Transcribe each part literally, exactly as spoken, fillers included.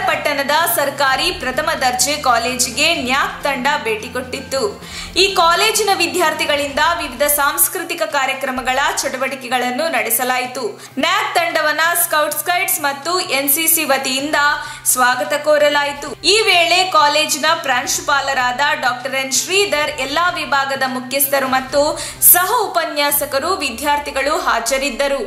ಚನ್ನಪಟ್ಟಣದ ಸರ್ಕಾರಿ ಪ್ರಥಮ ದರ್ಜೆ ಕಾಲೇಜಿಗೆ ನ್ಯಾಕ್ ತಂಡ ಭೇಟಿ ಕೊಟ್ಟಿತ್ತು. ಈ ಕಾಲೇಜಿನ ವಿದ್ಯಾರ್ಥಿಗಳಿಂದ ವಿವಿಧ ಸಾಂಸ್ಕೃತಿಕ ಕಾರ್ಯಕ್ರಮಗಳ ಚಟುವಟಿಕೆಗಳನ್ನು ನಡೆಸಲಾಯಿತು. ನ್ಯಾಕ್ ತಂಡವನ್ನ ಸ್ಕೌಟ್ಸ್ ಗೈಡ್ಸ್ ಮತ್ತು ಎನ್ಸಿಸಿ ವತಿಯಿಂದ ಸ್ವಾಗತ ಕೋರಲಾಯಿತು. ಈ ವೇಳೆ ಕಾಲೇಜಿನ ಪ್ರಾಂಶುಪಾಲರಾದ ಡಾಕ್ಟರ್ ಎನ್ ಶ್ರೀಧರ್, ಎಲ್ಲಾ ವಿಭಾಗದ ಮುಖ್ಯಸ್ಥರು ಮತ್ತು ಸಹ ಉಪನ್ಯಾಸಕರು, ವಿದ್ಯಾರ್ಥಿಗಳು ಹಾಜರಿದ್ದರು.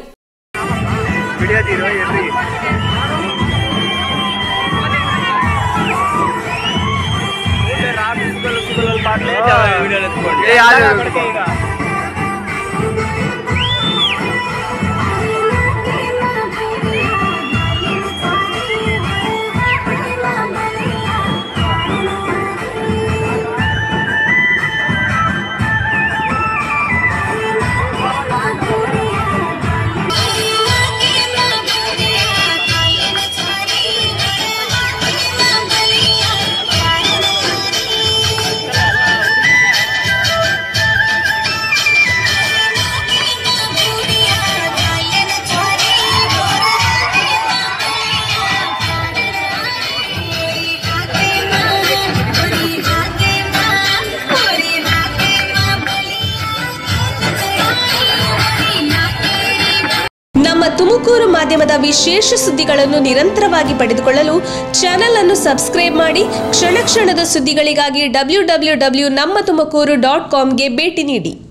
ನಮ್ಮ ತುಮಕೂರು ಮಾಧ್ಯಮದ ವಿಶೇಷ ಸುದ್ದಿಗಳನ್ನು ನಿರಂತರವಾಗಿ ಪಡೆದುಕೊಳ್ಳಲು ಚಾನೆಲ್ ಅನ್ನು ಸಬ್ಸ್ಕ್ರೈಬ್ ಮಾಡಿ. ಕ್ಷಣ ಕ್ಷಣದ ಸುದ್ದಿಗಳಿಗಾಗಿ ಡಬ್ಲ್ಯೂ ಡಬ್ಲ್ಯೂ ಡಬ್ಲ್ಯೂ ನಮ್ಮ ತುಮಕೂರು ಡಾಟ್ ಕಾಮ್ಗೆ ಭೇಟಿ ನೀಡಿ.